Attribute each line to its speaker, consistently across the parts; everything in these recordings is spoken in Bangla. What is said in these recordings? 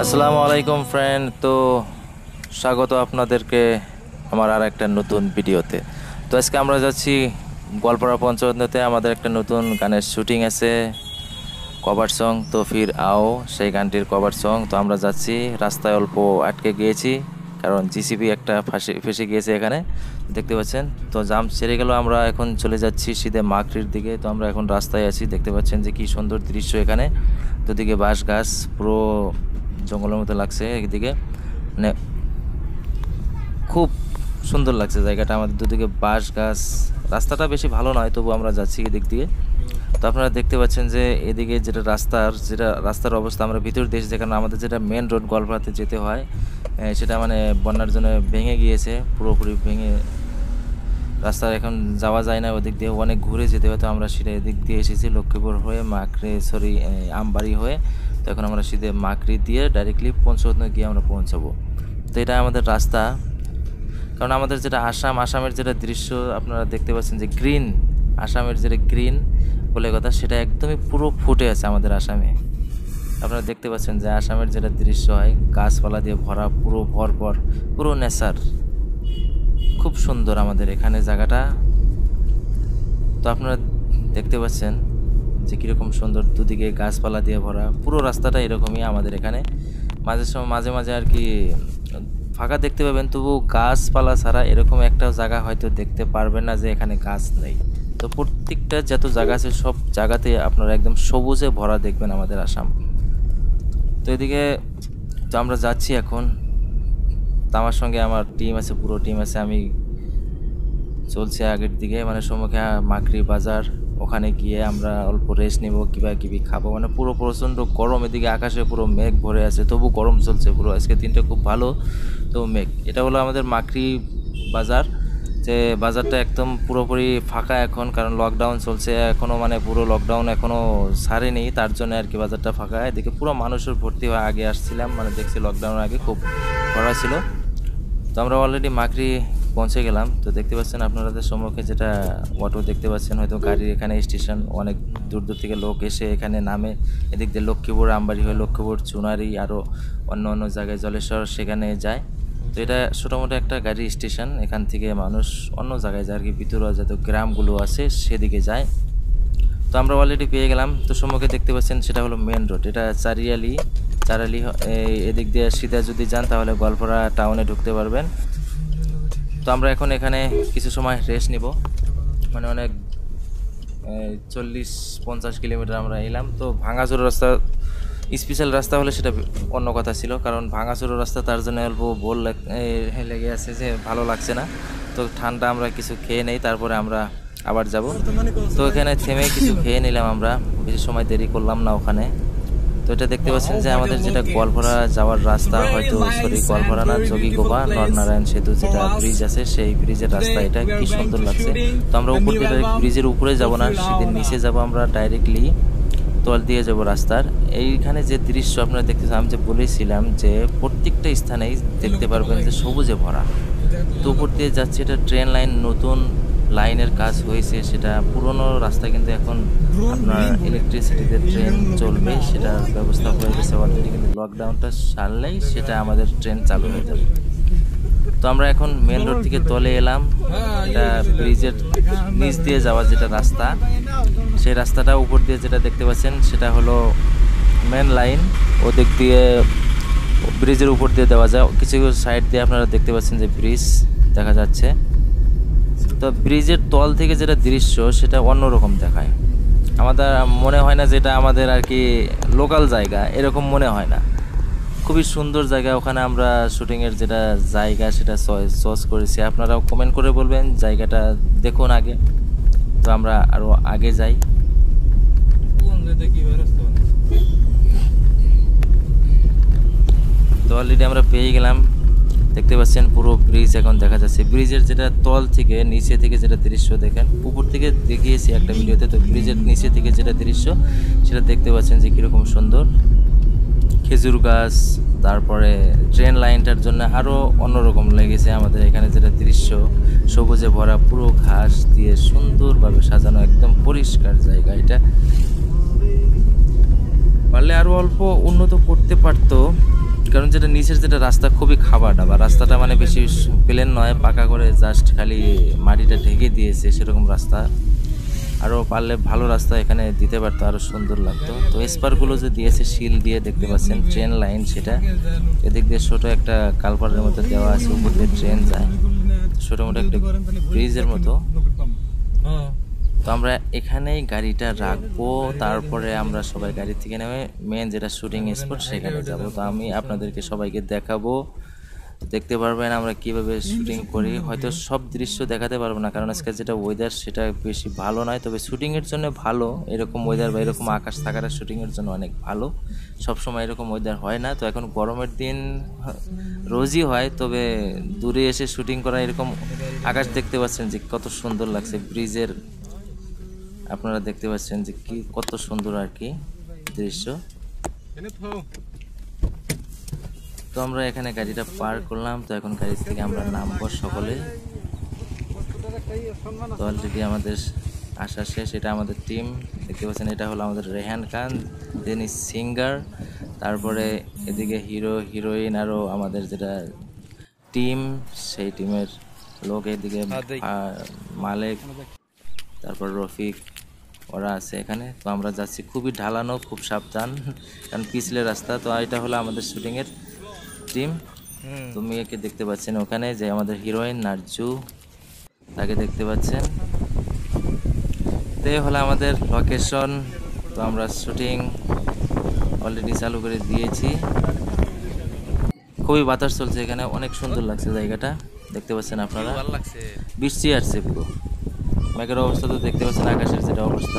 Speaker 1: আসসালামু আলাইকুম ফ্রেন্ড। তো স্বাগত আপনাদেরকে আমার আর একটা নতুন ভিডিওতে। তো আজকে আমরা যাচ্ছি গোয়ালপাড়া পঞ্চরত্নতে। আমাদের একটা নতুন গানের শুটিং আছে, কভার সং তো ফির আও, সেই গানটির কভার সং। তো আমরা যাচ্ছি, রাস্তায় অল্প আটকে গিয়েছি কারণ জিসিবি একটা ফেসে গিয়েছে এখানে, দেখতে পাচ্ছেন। তো জাম ছেড়ে গেল, আমরা এখন চলে যাচ্ছি সিধে মাকড়ির দিকে। তো আমরা এখন রাস্তায় আছি, দেখতে পাচ্ছেন যে কি সুন্দর দৃশ্য এখানে। দুদিকে বাঁশ গাছ, পুরো জঙ্গলের মতো লাগছে একদিকে, মানে খুব সুন্দর লাগছে জায়গাটা। আমাদের দুদিকে বাঁশ গাছ, রাস্তাটা বেশি ভালো নয়, তবু আমরা যাচ্ছি এদিক দিয়ে। তো আপনারা দেখতে পাচ্ছেন যে এদিকে যেটা রাস্তার অবস্থা, আমরা ভিতর দেশ, যেখানে আমাদের যেটা মেন রোড গোয়ালপাড়াতে যেতে হয়, সেটা মানে বন্যার জন্য ভেঙে গিয়েছে, পুরোপুরি ভেঙে রাস্তা এখন যাওয়া যায় না। ওদিক দিয়ে অনেক ঘুরে যেতে হয়। তো আমরা সেটা এদিক দিয়ে এসেছি, লক্ষ্মীপুর হয়ে আমবাড়ি হয়ে। তো এখন আমরা সিধে মাকড়ি দিয়ে ডাইরেক্টলি পঞ্চরত্ন গিয়ে আমরা পৌঁছাবো। তো এটা আমাদের রাস্তা, কারণ আমাদের যেটা আসামের যেটা দৃশ্য আপনারা দেখতে পাচ্ছেন যে গ্রিন, আসামের যেটা গ্রিন বলে কথা, সেটা একদমই পুরো ফুটে আছে আমাদের আসামে। আপনারা দেখতে পাচ্ছেন যে আসামের যেটা দৃশ্য হয়, গাছপালা দিয়ে ভরা, পুরো ভরপুর, পুরো নেচার, খুব সুন্দর আমাদের এখানে জায়গাটা। তো আপনারা দেখতে পাচ্ছেন যে কীরকম সুন্দর, দুদিকে গাছপালা দিয়ে ভরা, পুরো রাস্তাটা এরকমই আমাদের এখানে। মাঝে মাঝে আর কি ফাঁকা দেখতে পাবেন, তবু গাছপালা ছাড়া এরকম একটা জায়গা হয়তো দেখতে পারবেন না যে এখানে গাছ নেই। তো প্রত্যেকটা যত জায়গা আছে সব জায়গাতে আপনারা একদম সবুজে ভরা দেখবেন আমাদের আসাম। তো এদিকে তো আমরা যাচ্ছি এখন। তো আমার সঙ্গে আমার টিম আছে, পুরো টিম আছে। আমি চলছে আগের দিকে, মানে সম্মুখে মাকড়ি বাজার, ওখানে গিয়ে আমরা অল্প রেস্ট নেব, কিবি খাবো। মানে পুরো প্রচণ্ড গরম, এদিকে আকাশে পুরো মেঘ ভরে আছে, তবু গরম চলছে পুরো। আজকে দিনটা খুব ভালো, তো মেঘ। এটা হলো আমাদের মাকড়ি বাজার, যে বাজারটা একদম পুরোপুরি ফাঁকা এখন, কারণ লকডাউন চলছে এখনও, মানে পুরো লকডাউন এখনও ছাড়েনি, তার জন্য আর কি বাজারটা ফাঁকা। এদিকে পুরো মানুষের ভর্তি হয়। আগে আসছিলাম, মানে দেখছি লকডাউনের আগে খুব ভরা ছিল। তো আমরা অলরেডি মাকড়ি পৌঁছে গেলাম। তো দেখতে পাচ্ছেন আপনাদের সম্মুখে যেটা অটো দেখতে পাচ্ছেন, হয়তো গাড়ির এখানে স্টেশন, অনেক দূর দূর থেকে লোক এসে এখানে নামে। এদিক দিয়ে লক্ষ্মীপুর আমবাড়ি হয়ে লক্ষ্মীপুর চুনারি, আরও অন্য অন্য জায়গায় জলেশ্বর, সেখানে যায়। তো এটা ছোটোমোটো একটা গাড়ি স্টেশন, এখান থেকে মানুষ অন্য জায়গায় যায় আর কি, ভিতরে যত গ্রামগুলো আছে সেদিকে যায়। তো আমরা অলরেডি পেয়ে গেলাম। তো সম্মুখে দেখতে পাচ্ছেন সেটা হলো মেন রোড, এটা চারালি। এদিক দিয়ে সিধা যদি যান তাহলে গোয়ালপাড়া টাউনে ঢুকতে পারবেন। তো আমরা এখন এখানে কিছু সময় রেস্ট নিব, মানে অনেক 40-50 কিলোমিটার আমরা এলাম। তো ভাঙাচোরা রাস্তা, স্পেশাল রাস্তা হলে সেটা অন্য কথা ছিল, কারণ ভাঙাচোরা রাস্তা, তার জন্য অল্প বোর লেগে আছে, যে ভালো লাগছে না। তো ঠান্ডা আমরা কিছু খেয়ে নেই, তারপরে আমরা আবার যাব। তো এখানে থেমে কিছু খেয়ে নিলাম আমরা, বেশি সময় দেরি করলাম না ওখানে। তো এটা দেখতে পাচ্ছেন যে আমাদের যেটা গোয়ালপাড়া যাওয়ার রাস্তা, হয়তো গোয়ালপাড়া না, যোগীগোপা নরনারায়ণ সেতু যেটা ব্রিজ আছে, সেই ব্রিজের রাস্তা। এটা কি সুন্দর লাগছে। তো আমরা উপর দিয়ে ব্রিজের উপরে যাব না, সেদিন নিচে যাব আমরা, ডাইরেক্টলি তল দিয়ে যাব রাস্তার। এইখানে যে দৃশ্য আপনারা দেখতেছেন, আমি যে বলেছিলাম যে প্রত্যেকটা স্থানেই দেখতে পারবেন যে সবুজে ভরা। তো উপর দিয়ে যাচ্ছে, এটা ট্রেন লাইন, নতুন লাইনের কাজ হয়েছে। সেটা পুরনো রাস্তা, কিন্তু এখন আপনার ইলেকট্রিসিটিতে ট্রেন চলবে, সেটার ব্যবস্থা হয়ে গেছে অলরেডি, কিন্তু লকডাউনটা সারলেই সেটা আমাদের ট্রেন চালু হয়ে যাবে। তো আমরা এখন মেন রোড থেকে তলে এলাম, এটা ব্রিজের নিচ দিয়ে যাওয়ার যেটা রাস্তা, সেই রাস্তাটা উপর দিয়ে যেটা দেখতে পাচ্ছেন সেটা হলো মেন লাইন। ওদিক দিয়ে ব্রিজের উপর দিয়ে দেওয়া যায়, কিছু সাইড দিয়ে আপনারা দেখতে পাচ্ছেন যে ব্রিজ দেখা যাচ্ছে। তো ব্রিজের তল থেকে যেটা দৃশ্য সেটা অন্যরকম দেখায়, আমাদের মনে হয় না যেটা আমাদের আর কি লোকাল জায়গা, এরকম মনে হয় না। খুবই সুন্দর জায়গা, ওখানে আমরা শুটিংয়ের যেটা জায়গা সেটা চয়েস করেছি। আপনারাও কমেন্ট করে বলবেন জায়গাটা দেখুন আগে। তো আমরা আরও আগে যাই। তো অলরেডি আমরা পেয়ে গেলাম, দেখতে পাচ্ছেন পুরো ব্রিজ এখন দেখা যাচ্ছে। ব্রিজের যেটা তল থেকে নিচে থেকে যেটা দৃশ্য দেখেন, উপর থেকে দেখিয়েছি একটা ভিডিওতে, তো ব্রিজের নিচে থেকে যেটা দৃশ্য সেটা দেখতে পাচ্ছেন যে কীরকম সুন্দর। খেজুর গাছ, তারপরে ট্রেন লাইনটার জন্য আরও অন্যরকম লেগেছে আমাদের এখানে যেটা দৃশ্য, সবুজে ভরা, পুরো ঘাস দিয়ে সুন্দরভাবে সাজানো, একদম পরিষ্কার জায়গা। এটা পারলে আরও অল্প উন্নত করতে পারতো, কারণ যেটা নিচের যেটা রাস্তা খুবই খাবারটা বা রাস্তাটা মানে বেশি প্লেন নয়, পাকা করে জাস্ট খালি মাটিটা ঢেকে দিয়েছে সেরকম রাস্তা। আরও পারলে ভালো রাস্তা এখানে দিতে পারতো, আরও সুন্দর লাগতো। তো স্পারগুলো যে দিয়েছে শিল দিয়ে, দেখতে পাচ্ছেন ট্রেন লাইন সেটা, এদিক দিয়ে ছোটো একটা কালপারের মতো দেওয়া আছে, উপর দিয়ে ট্রেন যায়, ছোটো মোটো একটা ব্রিজের মতো। তো আমরা এখানেই গাড়িটা রাখবো, তারপরে আমরা সবাই গাড়ি থেকে নেমে মেন যেটা শুটিং স্পট সেখানে যাব। তো আমি আপনাদেরকে সবাইকে দেখাবো, দেখতে পারবেন আমরা কিভাবে শুটিং করি। হয়তো সব দৃশ্য দেখাতে পারবো না, কারণ আজকে যেটা ওয়েদার সেটা বেশি ভালো নয়, তবে শুটিংয়ের জন্য ভালো। এরকম ওয়েদার বা এরকম আকাশ থাকাটা শুটিংয়ের জন্য অনেক ভালো। সব সময় এরকম ওয়েদার হয় না। তো এখন গরমের দিন রোজই হয়, তবে দূরে এসে শুটিং করা, এরকম আকাশ দেখতে পাচ্ছেন যে কত সুন্দর লাগছে, ব্রিজের আপনারা দেখতে পাচ্ছেন যে কি কত সুন্দর আর কি দৃশ্য। তো আমরা এখানে গাড়িটা পার করলাম। তো এখন গাড়ি থেকে আমরা নামবো সকলে। তো অলরেডি আমাদের আসা শেষ। এটা আমাদের টিম, দেখতে পাচ্ছেন এটা হলো আমাদের রেহান খান, যিনি সিঙ্গার। তারপরে এদিকে হিরো হিরোইন আরও আমাদের যেটা টিম, সেই টিমের লোক, এদিকে মালিক, তারপর রফিক, ওরা আছে এখানে। তো আমরা যাচ্ছি খুবই ঢালানো, খুব সাবধান, কারণ পিছলে রাস্তা। তো এটা হলো আমাদের শুটিংয়ের টিম। তো মেয়েকে দেখতে পাচ্ছেন ওখানে, যে আমাদের হিরোইন নার্জু, তাকে দেখতে পাচ্ছেন। তো এই হলো আমাদের লোকেশন। তো আমরা শুটিং অলরেডি চালু করে দিয়েছি। খুবই বাতাস চলছে এখানে, অনেক সুন্দর লাগছে জায়গাটা, দেখতে পাচ্ছেন আপনারা। বৃষ্টি আসছে পুরো, মেঘের অবস্থা তো দেখতে পাচ্ছেন, আকাশের যেটা অবস্থা।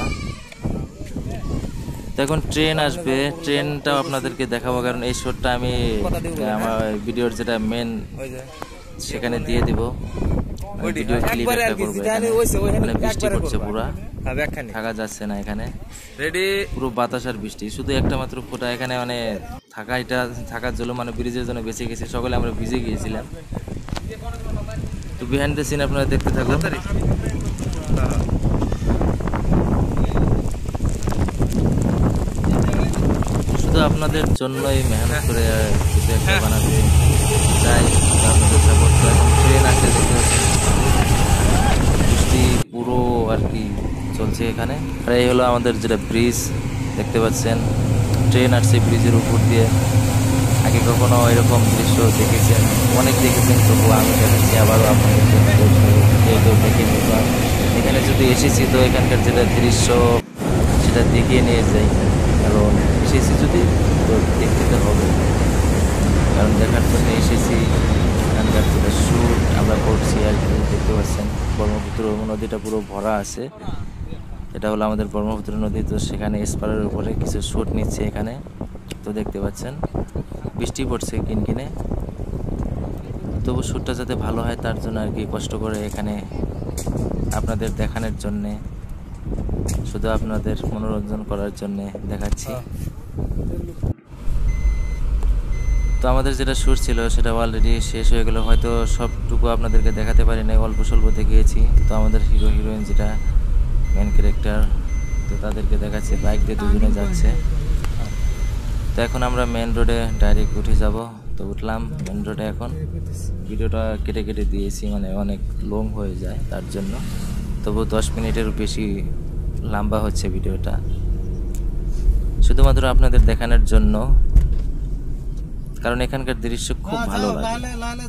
Speaker 1: তো এখন ট্রেন আসবে, ট্রেনটাও আপনাদেরকে দেখাবো, কারণ এই শটটা আমি আমার ভিডিওর যেটা মেন সেখানে দিয়ে দিব, ভিডিও ক্লিপ একটা করবো। এখানে বৃষ্টি পড়ছে, পুরা থাকা যাচ্ছে না এখানে, পুরো বাতাস আর বৃষ্টি, শুধু একটা মাত্র ফোঁটা এখানে মানে থাকার জন্য মানে ব্রিজের জন্য বেঁচে গেছে, সকলে আমরা ভিজে গিয়েছিলাম। তো বিহাইন্ড দ্য সিন আপনারা দেখতে থাকুন। শুধু আপনাদের জন্যই মেহনত করে কিছু একটা বানাতে চাই, আপনাদের সাপোর্ট। এখন ট্রেন আসে, দেখতে পাচ্ছেন বৃষ্টি পুরো আর কি চলছে এখানে। আর এই হলো আমাদের যেটা ব্রিজ, দেখতে পাচ্ছেন ট্রেন আসছে ব্রিজের উপর দিয়ে। আগে কখনো এরকম দৃশ্য দেখেছেন, অনেক দেখেছেন, তবু আমি দেখাচ্ছি আবারও আপনাদেরকে, কেউ দেখে নিতাম। এখানে যদি এসেছি তো এখানকার যেটা দৃশ্য সেটা দেখিয়ে নিয়ে যাই, কারণ এসেছি যদি তো দেখতে তো হবে, কারণ দেখার জন্য এসেছি। এখানকার যেটা শ্যুট আমরা করছি আর কি, দেখতে পাচ্ছেন ব্রহ্মপুত্র নদীটা পুরো ভরা আছে। এটা হলো আমাদের ব্রহ্মপুত্র নদী। তো সেখানে স্পারের উপরে কিছু শ্যুট নিচ্ছে এখানে। তো দেখতে পাচ্ছেন বৃষ্টি পড়ছে কিনকিনে, তবু শ্যুটটা যাতে ভালো হয় তার জন্য আর কি কষ্ট করে এখানে আপনাদের দেখানোর জন্যে, শুধু আপনাদের মনোরঞ্জন করার জন্যে দেখাচ্ছি। তো আমাদের যেটা শ্যুট ছিল সেটা অলরেডি শেষ হয়ে গেল, হয়তো সবটুকু আপনাদেরকে দেখাতে পারি নাই, অল্প স্বল্প দেখিয়েছি। তো আমাদের হিরো হিরোইন যেটা মেন ক্যারেক্টার, তো তাদেরকে দেখাচ্ছি, বাইক দিয়ে দুজনে যাচ্ছে। তো এখন আমরা মেন রোডে ডাইরেক্ট উঠে যাব। তো উঠলাম মেন রোডে। এখন ভিডিওটা কেটে কেটে দিয়েছি, মানে অনেক লং হয়ে যায় তার জন্য, তবু 10 মিনিটের বেশি লম্বা হচ্ছে ভিডিওটা, শুধুমাত্র আপনাদের দেখানোর জন্য, কারণ এখানকার দৃশ্য খুব ভালো লাগে।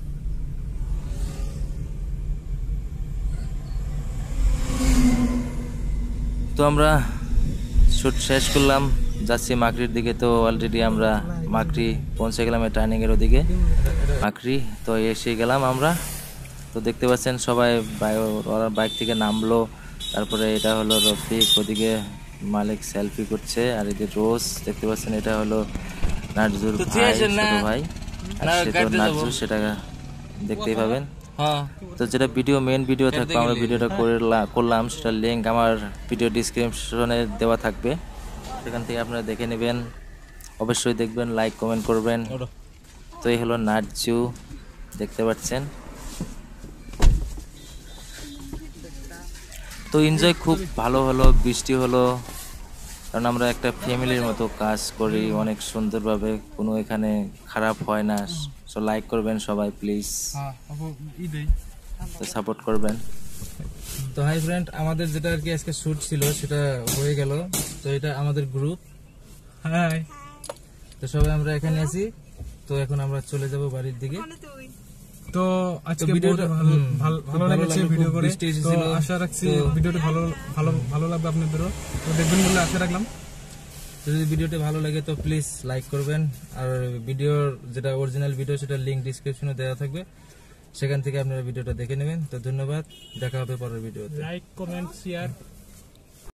Speaker 1: তো আমরা শুট শেষ করলাম, যাচ্ছি মাকড়ির দিকে। তো অলরেডি আমরা মাকড়ি পৌঁছে গেলাম, টার্নিংয়ের ওদিকে মাকড়ি। তো এসে গেলাম আমরা। তো দেখতে পাচ্ছেন সবাই ওরা বাইক থেকে নামলো। তারপরে এটা হলো রফিক, ওদিকে মালিক সেলফি করছে, আর এদিকে রোজ দেখতে পাচ্ছেন, এটা হলো নার্জুর ভাই, ছোট ভাই, আর সে তো নার্জু, সেটা দেখতেই পাবেন। তো যেটা মেন ভিডিও থাকবে, আমরা ভিডিওটা করলাম, সেটার লিঙ্ক আমার ভিডিও ডিসক্রিপশনে দেওয়া থাকবে, সেখান থেকে আপনারা দেখে নেবেন। অবশ্যই দেখবেন, লাইক কমেন্ট করবেন। তো এই হলো নার্জু, দেখতে পাচ্ছেন। তো এনজয় খুব ভালো হলো, বৃষ্টি হলো, কারণ আমরা একটা ফ্যামিলির মতো কাজ করি অনেক সুন্দরভাবে, কোনো এখানে খারাপ হয় না। সো লাইক করবেন সবাই প্লিজ, তো সাপোর্ট করবেন। তো হাই ফ্রেন্ড, আমাদের যেটা আর কি আজকে শুট ছিল সেটা হয়ে গেল। তো এটা আমাদের গ্রুপ। হাই, তো সবাই আমরা এখানে আছি। তো এখন আমরা চলে যাব বাড়ির দিকে।
Speaker 2: তো আজকে ভিডিওটা ভালো লেগেছে ভিডিও করে, তো আশা রাখছি ভিডিওটা ভালো লাগবে আপনাদেরও, তো দেখবেন বলে আশা রাখলাম।
Speaker 1: তো যদি ভিডিওটা ভালো লাগে তো প্লিজ লাইক করবেন, আর ভিডিওর যেটা অরিজিনাল ভিডিও সেটা লিংক ডিসক্রিপশনে দেওয়া থাকবে, সেখান থেকে আপনারা ভিডিওটা দেখে নেবেন। তো ধন্যবাদ, দেখা হবে পরের ভিডিওতে।
Speaker 2: Like, comment, share.